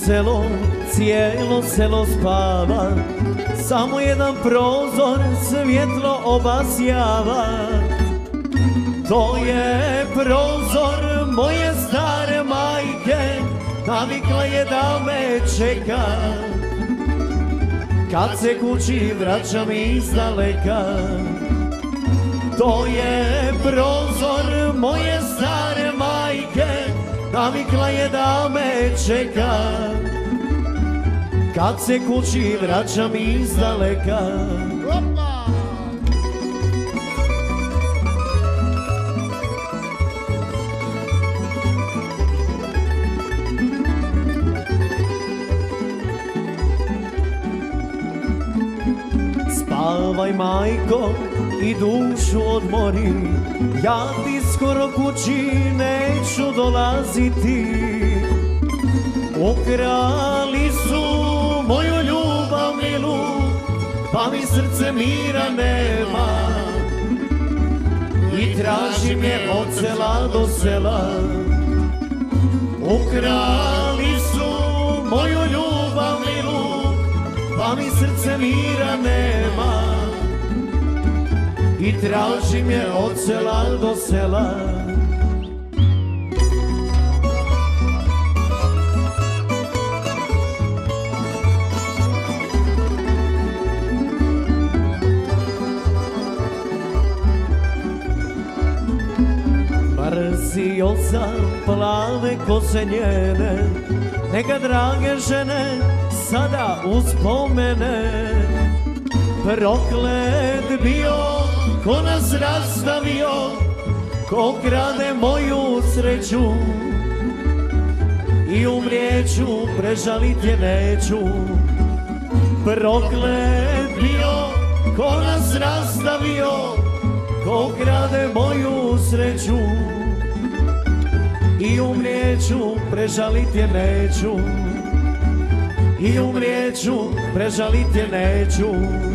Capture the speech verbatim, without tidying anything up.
selo, cijelo selo spava, samo jedan prozor svjetlo obasjava. To je prozor moje stare majke, navikla je da me čeka. Kad se kući vraćam izdaleka, to je prozor moje stare majke, navikla je da me čeka. Kad se kući vraćam izdaleka. Spavaj majko i dušu odmori, ja ti skoro kući neću dolaziti. Ukrali su moju ljubav milu, pa mi srce mira nema. I tražim je od sela do sela. Ukrali su moju ljubav milu, pa mi srce mira nema. I tražim je od sela do sela. Mrzio sam plave kose njene, neka drage žene sada uspomene. Proklet bio ko nas rastavio, ko krade moju sreću. I umrijeću, prežalit je neću. Proklet bio ko nas rastavio, ko krade moju sreću. I umrijeću, prežalit je neću. I umrijeću, prežalit je neću.